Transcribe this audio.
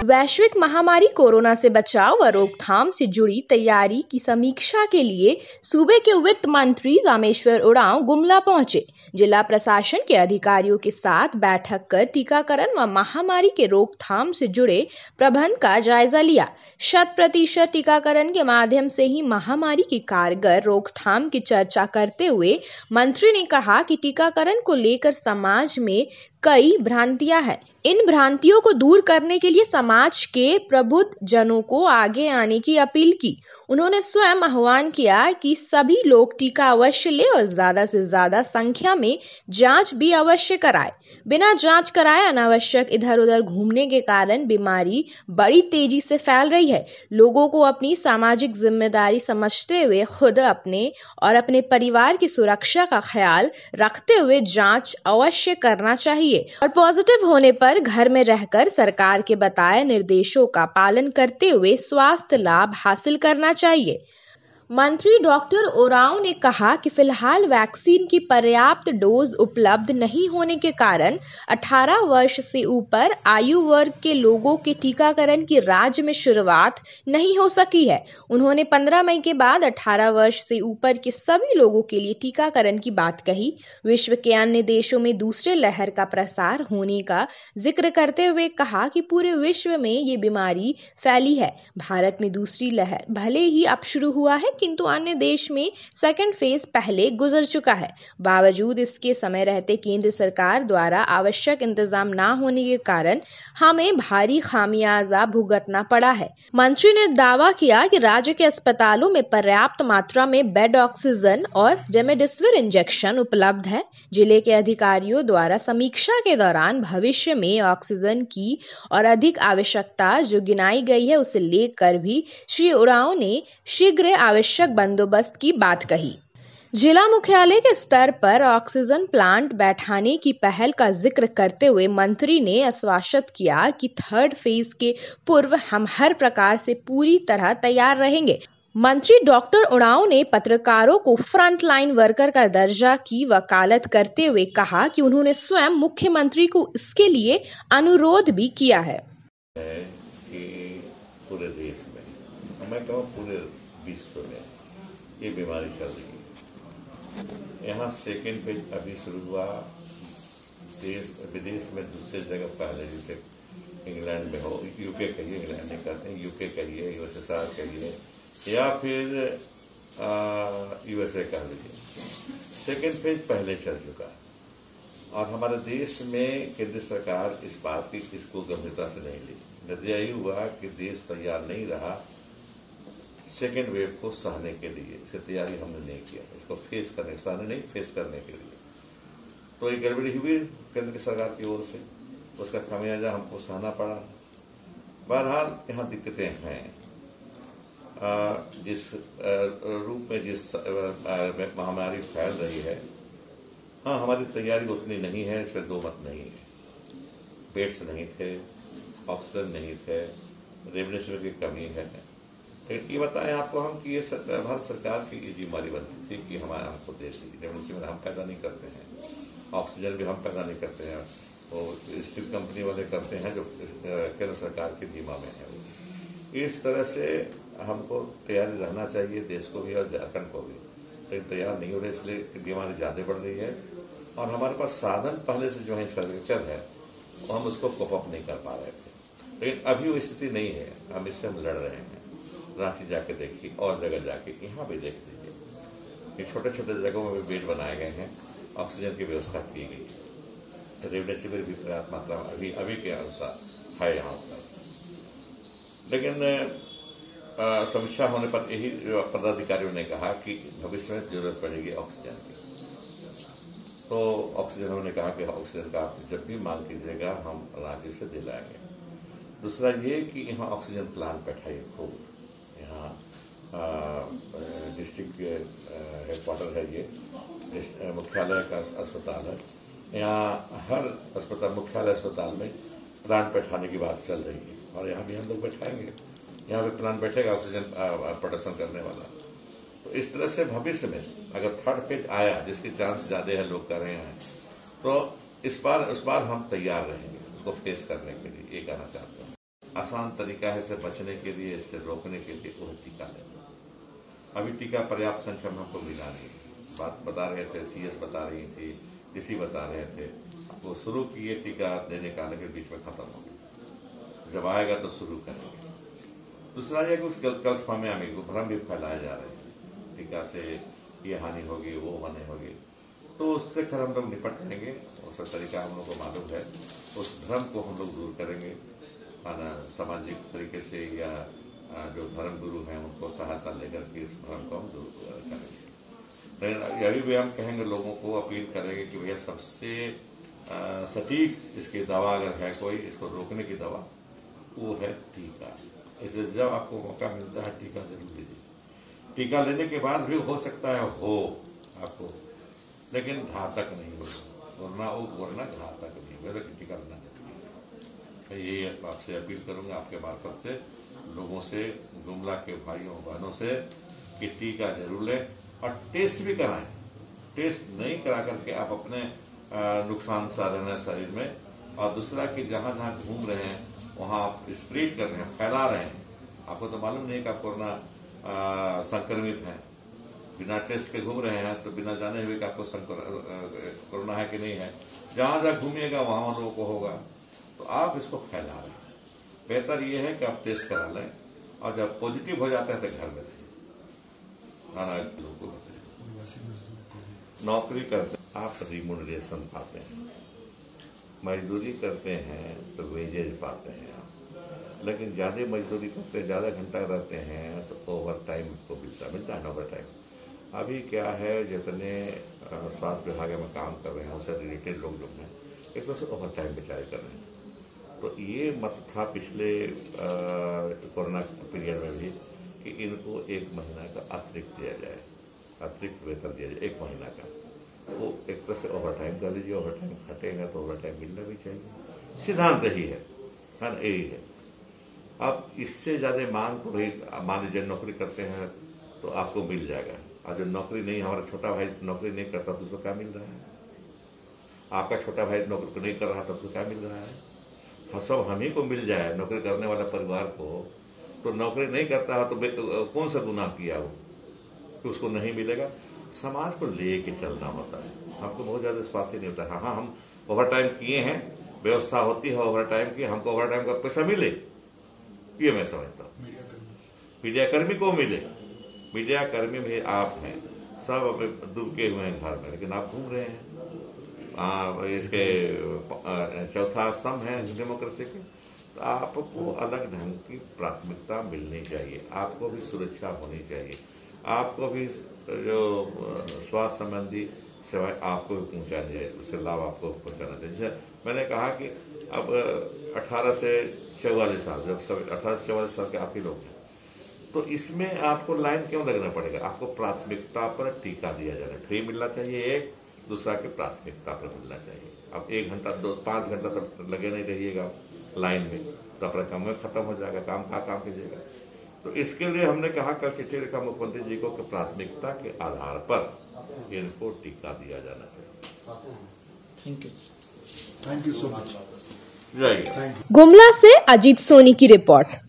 वैश्विक महामारी कोरोना से बचाव व रोकथाम से जुड़ी तैयारी की समीक्षा के लिए सूबे के वित्त मंत्री रामेश्वर उरांव गुमला पहुंचे। जिला प्रशासन के अधिकारियों के साथ बैठक कर टीकाकरण व महामारी के रोकथाम से जुड़े प्रबंध का जायजा लिया। 100% टीकाकरण के माध्यम से ही महामारी की कारगर रोकथाम की चर्चा करते हुए मंत्री ने कहा कि टीकाकरण को लेकर समाज में कई भ्रांतियां हैं। इन भ्रांतियों को दूर करने के लिए समाज के प्रबुद्ध जनों को आगे आने की अपील की। उन्होंने स्वयं आह्वान किया कि सभी लोग टीका अवश्य लें और ज्यादा से ज्यादा संख्या में जांच भी अवश्य कराएं। बिना जांच कराए अनावश्यक इधर उधर घूमने के कारण बीमारी बड़ी तेजी से फैल रही है। लोगों को अपनी सामाजिक जिम्मेदारी समझते हुए खुद अपने और अपने परिवार की सुरक्षा का ख्याल रखते हुए जांच अवश्य करना चाहिए और पॉजिटिव होने पर घर में रहकर सरकार के बताए निर्देशों का पालन करते हुए स्वास्थ्य लाभ हासिल करना चाहिए। मंत्री डॉक्टर उरांव ने कहा कि फिलहाल वैक्सीन की पर्याप्त डोज उपलब्ध नहीं होने के कारण 18 वर्ष से ऊपर आयु वर्ग के लोगों के टीकाकरण की राज्य में शुरुआत नहीं हो सकी है। उन्होंने 15 मई के बाद 18 वर्ष से ऊपर के सभी लोगों के लिए टीकाकरण की बात कही। विश्व के अन्य देशों में दूसरे लहर का प्रसार होने का जिक्र करते हुए कहा कि पूरे विश्व में ये बीमारी फैली है। भारत में दूसरी लहर भले ही अब शुरू हुआ है, किंतु अन्य देश में सेकंड फेज पहले गुजर चुका है। बावजूद इसके समय रहते केंद्र सरकार द्वारा आवश्यक इंतजाम न होने के कारण हमें भारी खामियाजा भुगतना पड़ा है। मंत्री ने दावा किया कि राज्य के अस्पतालों में पर्याप्त मात्रा में बेड, ऑक्सीजन और रेमडेसिविर इंजेक्शन उपलब्ध है। जिले के अधिकारियों द्वारा समीक्षा के दौरान भविष्य में ऑक्सीजन की और अधिक आवश्यकता जो गिनाई गई है उसे लेकर भी श्री उरांव ने शीघ्र आवश्यक बंदोबस्त की बात कही। जिला मुख्यालय के स्तर पर ऑक्सीजन प्लांट बैठाने की पहल का जिक्र करते हुए मंत्री ने आश्वासित किया कि 3rd फेज के पूर्व हम हर प्रकार से पूरी तरह तैयार रहेंगे। मंत्री डॉक्टर उरांव ने पत्रकारों को फ्रंट लाइन वर्कर का दर्जा की वकालत करते हुए कहा कि उन्होंने स्वयं मुख्यमंत्री को इसके लिए अनुरोध भी किया है। पूरे देश में, मैं कहूँ पूरे विश्व में ये बीमारी चल रही है। यहाँ सेकेंड फेज अभी शुरू हुआ। देश विदेश में दूसरे जगह पहले, जैसे इंग्लैंड में हो, यूके कहिए, इंग्लैंड नहीं कहते हैं, यूके कहिए, यूएसएसआर कहिए, या फिर यूएसए कह लीजिए, सेकेंड फेज पहले चल चुका है। और हमारे देश में केंद्र सरकार इस बात की इसको गंभीरता से नहीं ली। नतीजा ये हुआ कि देश तैयार नहीं रहा सेकेंड वेव को सहने के लिए। इसकी तैयारी हमने नहीं किया, इसको फेस करने, सहने नहीं, फेस करने के लिए। तो ये गड़बड़ी हुई केंद्र की सरकार की ओर से, उसका खामियाजा हमको सहना पड़ा। बहरहाल यहाँ दिक्कतें हैं। जिस रूप में जिस महामारी फैल रही है, हाँ, हमारी तैयारी उतनी नहीं है, इस पर दो मत नहीं है। बेड्स नहीं थे, ऑक्सीजन नहीं थे, रेमडेसिविर की कमी है। लेकिन ये बताएं आपको हम कि ये भारत सरकार की ये जिम्मेदारी बनती थी कि हमारे हमको दे दी। रेमडेसिविर हम पैदा नहीं करते हैं, ऑक्सीजन भी हम पैदा नहीं करते हैं, वो स्टील कंपनी वाले करते हैं जो केंद्र सरकार के जिम्मा में है। इस तरह से हमको तैयारी रहना चाहिए, देश को भी और झारखंड को भी। लेकिन तैयार नहीं हो रहे, इसलिए बीमारी ज़्यादा बढ़ रही है। और हमारे पास साधन पहले से जो है इंफ्रास्ट्रक्चर है, हम उसको कोप अप नहीं कर पा रहे थे। लेकिन अभी वो स्थिति नहीं है, हम इससे लड़ रहे हैं। रांची जाके देखिए और जगह जाके, यहाँ भी देख लीजिए, छोटे छोटे जगहों में भी बेड बनाए गए हैं, ऑक्सीजन की व्यवस्था की गई है, रेमडेसिविर भी पर्याप्त मात्रा में अभी के अनुसार है यहाँ पर। लेकिन समीक्षा होने पर यही पदाधिकारियों ने कहा कि भविष्य में जरूरत पड़ेगी ऑक्सीजन की। तो ऑक्सीजन उन्होंने कहा कि ऑक्सीजन का आप जब भी मांग कीजिएगा हम राज्य से दिलाएंगे। दूसरा ये कि यहाँ ऑक्सीजन प्लांट बैठाइए खूब। यहाँ डिस्ट्रिक्ट हेडक्वार्टर है, ये मुख्यालय का अस्पताल है। यहाँ हर अस्पताल, मुख्यालय अस्पताल में प्लांट बैठाने की बात चल रही है और यहाँ भी हम लोग बैठाएंगे। यहाँ पे प्लांट बैठेगा ऑक्सीजन प्रोडक्शन करने वाला। तो इस तरह से भविष्य में अगर 3rd फेज आया, जिसकी चांस ज़्यादा है, लोग कर रहे हैं, तो उस बार हम तैयार रहेंगे उसको फेस करने के लिए। ये कहना चाहता हूँ। आसान तरीका है इससे बचने के लिए, इससे रोकने के लिए वो टीका लेना। अभी टीका पर्याप्त संख्या में हमको मिला नहीं। बात बता रहे थे, सीएस बता रही थी, डीसी बता रहे थे, वो शुरू किए टीका देने का, लेकिन बीच में खत्म हो गया। जब आएगा तो शुरू करेंगे। दूसरा यह कुछ गलतफहमियां में भ्रम भी फैलाए जा रहे हैं, टीका से ये हानि होगी, वो हानि होगी, तो उससे खैर हम लोग निपट जाएंगे। उसका तरीका हम लोग को मालूम है, उस भ्रम को हम लोग दूर करेंगे सामाजिक तरीके से, या जो धर्म गुरु हैं उनको सहायता लेकर के इस भ्रम को हम दूर करेंगे। यही भी हम कहेंगे, लोगों को अपील करेंगे कि भैया सबसे सटीक इसकी दवा अगर है कोई, इसको रोकने की दवा, वो है टीका। इसलिए जब आपको मौका मिलता है टीका जरूर लीजिए। टीका लेने के बाद भी हो सकता है हो आपको, लेकिन घातक नहीं होगा, वरना घातक नहीं होगा, टीका लेना जरूरी है। यही आपसे अपील करूंगा, आपके मार्फत से लोगों से, गुमला के भाइयों बहनों से, कि टीका जरूर लें और टेस्ट भी कराएं। टेस्ट नहीं करा करके आप अपने नुकसान सा रहना शरीर में, और दूसरा कि जहां जहां घूम रहे हैं वहां आप स्प्रेड कर रहे हैं, फैला रहे हैं। आपको तो मालूम नहीं कि आप कोरोना संक्रमित हैं, बिना टेस्ट के घूम रहे हैं, तो बिना जाने हुए कि आपको कोरोना है कि नहीं है। जहां जहां घूमिएगा वहां लोगों को होगा, तो आप इसको फैला रहे हैं। बेहतर ये है कि आप टेस्ट करा लें, और जब पॉजिटिव हो जाते हैं तो घर में रहें। नौकरी करते आप रिम्यूनरेशन पाते हैं, मजदूरी करते हैं तो वेजेज पाते हैं आप, लेकिन ज़्यादा मजदूरी करते हैं, ज़्यादा घंटा रहते हैं तो ओवर टाइम को मिलता है ना ओवर टाइम। अभी क्या है, जितने स्वास्थ्य विभाग में काम कर रहे हैं उससे रिलेटेड लोग जो हैं एक तो से ओवर टाइम बेचारे कर रहे हैं। तो ये मत था पिछले कोरोना पीरियड में भी कि इनको 1 महीना का अतिरिक्त दिया जाए, अतिरिक्त वेतन दिया जाए 1 महीना का। वो एक तरह से ओवर टाइम कर लीजिए, ओवर टाइम खटेगा तो ओवर टाइम मिलना भी चाहिए, सिद्धांत ही है ना, यही है। अब इससे ज़्यादा मांग तो रही, मान लीजिए नौकरी करते हैं तो आपको मिल जाएगा, और जो नौकरी नहीं, हमारा छोटा भाई नौकरी नहीं करता तो उसको क्या मिल रहा है, आपका छोटा भाई नौकरी नहीं कर रहा तो उसको क्या मिल रहा है। सब हम ही को मिल जाए, नौकरी करने वाला परिवार को, तो नौकरी नहीं करता है तो कौन सा गुनाह किया वो कि उसको नहीं मिलेगा। समाज को लेके चलना होता है, हमको बहुत ज़्यादा स्वार्थी नहीं होता है। हाँ, हम ओवर टाइम किए हैं, व्यवस्था होती है ओवर टाइम की, हमको ओवर टाइम का पैसा मिले, ये मैं समझता हूँ। मीडिया कर्मी को मिले, मीडिया कर्मी भी आप हैं, सब अपने दुबके हुए हैं घर में, लेकिन आप घूम रहे हैं। इसके चौथा स्तंभ है डेमोक्रेसी के, तो आपको अलग ढंग की प्राथमिकता मिलनी चाहिए, आपको भी सुरक्षा होनी चाहिए, आपको भी जो स्वास्थ्य संबंधी सेवाएं आपको भी पहुंचानी चाहिए, उससे लाभ आपको पहुंचाना चाहिए। जैसे मैंने कहा कि अब 18 से 44 साल, जब सब 18 से 44 साल के आप ही लोग हैं, तो इसमें आपको लाइन क्यों लगना पड़ेगा, आपको प्राथमिकता पर टीका दिया जाना, फ्री मिलना चाहिए एक, दूसरा की प्राथमिकता पर मिलना चाहिए। अब 1 घंटा 5 घंटा तक लगे नहीं रहिएगा लाइन में, तो अपना काम में खत्म हो जाएगा, काम कीजिएगा। तो इसके लिए हमने कहा कल चिट्ठी लिखा मुख्यमंत्री जी को कि प्राथमिकता के आधार पर इनको टीका दिया जाना चाहिए। Thank you so much. जय। गुमला से अजीत सोनी की रिपोर्ट।